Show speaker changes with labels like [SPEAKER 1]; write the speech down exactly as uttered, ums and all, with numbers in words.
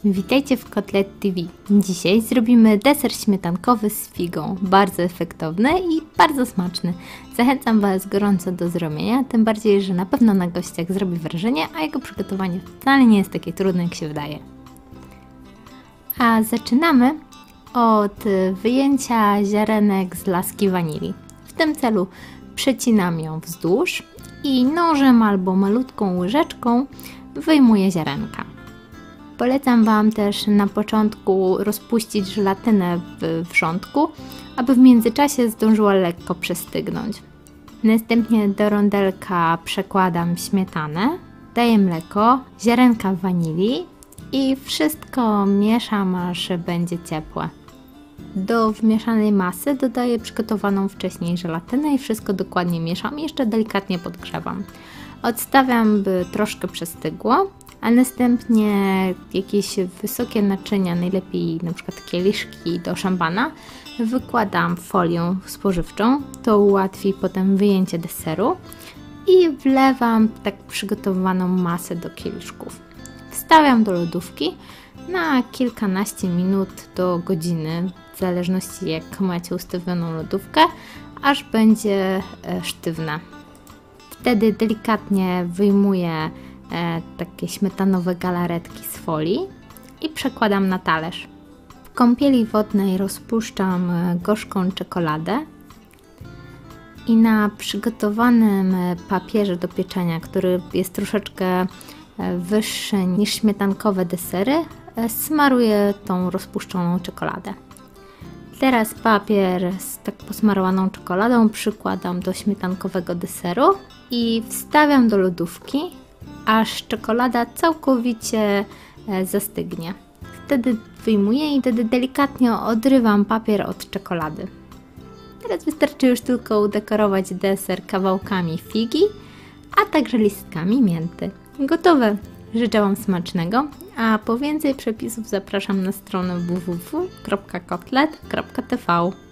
[SPEAKER 1] Witajcie w Kotlet T V. Dzisiaj zrobimy deser śmietankowy z figą. Bardzo efektowny i bardzo smaczny. Zachęcam Was gorąco do zrobienia, tym bardziej, że na pewno na gościach zrobi wrażenie, a jego przygotowanie wcale nie jest takie trudne, jak się wydaje. A zaczynamy od wyjęcia ziarenek z laski wanilii. W tym celu przecinam ją wzdłuż i nożem albo malutką łyżeczką wyjmuję ziarenka. Polecam Wam też na początku rozpuścić żelatynę w wrzątku, aby w międzyczasie zdążyła lekko przestygnąć. Następnie do rondelka przekładam śmietanę, daję mleko, ziarenka wanilii i wszystko mieszam, aż będzie ciepłe. Do wmieszanej masy dodaję przygotowaną wcześniej żelatynę i wszystko dokładnie mieszam i jeszcze delikatnie podgrzewam. Odstawiam, by troszkę przestygło, a następnie jakieś wysokie naczynia, najlepiej na przykład kieliszki do szampana, wykładam folią spożywczą, to ułatwi potem wyjęcie deseru i wlewam tak przygotowaną masę do kieliszków. Wstawiam do lodówki na kilkanaście minut do godziny, w zależności jak macie ustawioną lodówkę, aż będzie sztywna. Wtedy delikatnie wyjmuję e, takie śmietanowe galaretki z folii i przekładam na talerz. W kąpieli wodnej rozpuszczam gorzką czekoladę i na przygotowanym papierze do pieczenia, który jest troszeczkę wyższy niż śmietankowe desery, smaruję tą rozpuszczoną czekoladę. Teraz papier z tak posmarowaną czekoladą przykładam do śmietankowego deseru i wstawiam do lodówki, aż czekolada całkowicie zastygnie. Wtedy wyjmuję i wtedy delikatnie odrywam papier od czekolady. Teraz wystarczy już tylko udekorować deser kawałkami figi, a także listkami mięty. Gotowe! Życzę Wam smacznego, a po więcej przepisów zapraszam na stronę w w w kropka kotlet kropka t v.